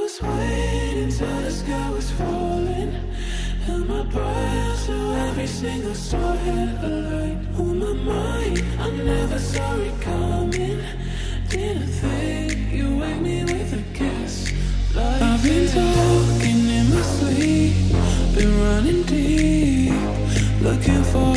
was waiting till the sky was falling. Held my breath so every single star had a light on my mind. I never saw it coming. Didn't think you wake me with a kiss like I've been talking in my sleep, been running deep, looking for